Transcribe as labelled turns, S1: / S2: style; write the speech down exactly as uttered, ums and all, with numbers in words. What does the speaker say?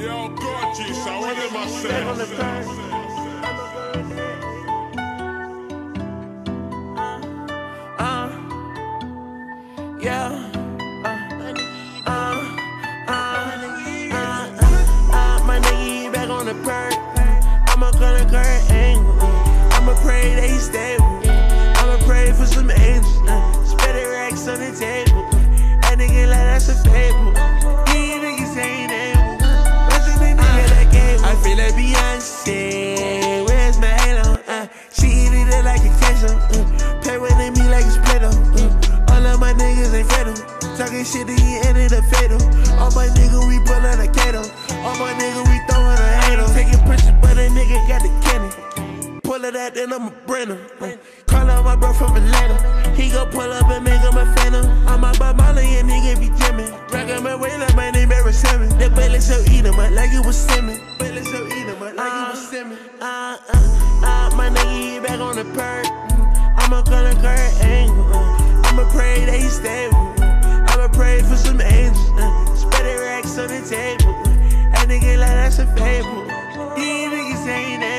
S1: Yo, Cochise, what am I saying?
S2: Uh, yeah. Uh, uh, uh, uh, uh, my nigga, he back on the perk. I'ma call the current angle. I'ma pray that he stable. I'ma pray for some angels. Uh, spread the racks on the table. That nigga like that's a fable. These niggas ain't able. That's the nigga that gave. I feel like Beyonce. Where's my halo? Uh, she eat it like a queso. Uh, play with me like a Play-Doh. Uh, all of my niggas ain't fatal. Talking shit and he ended up fatal. All my niggas we pullin' a Kato. All my niggas we throwin' a halo. Taking pictures but a nigga got the cannon. Pull it out then I'ma bring him. Uh, call out my bro from Atlanta. He gon' pull up and make him a phantom. I'm out by Molly and nigga be jamming. Rockin' my way like my name Barry Salmon. That bullet so eat him, like it was salmon. Bullet so eat him, like it was salmon. Uh, uh, uh, my nigga he back on the perk. I'ma call the current angle. Uh, I'ma pray that he stable. I'ma pray for some angels. Uh, spread the racks on the table. That nigga like that's a fable. These niggas ain't